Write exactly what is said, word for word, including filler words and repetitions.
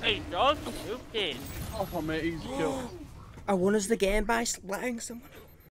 Hey, dog, stupid. Oh, mate, easy kill. I won us the game by splatting someone.